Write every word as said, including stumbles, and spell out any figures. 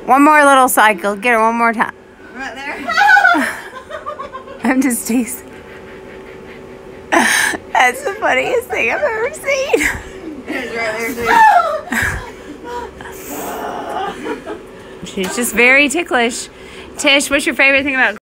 One more little cycle. Get her one more time. Right there. I'm just teasing. That's the funniest thing I've ever seen. It's right there too. She's just very ticklish. Tish, what's your favorite thing about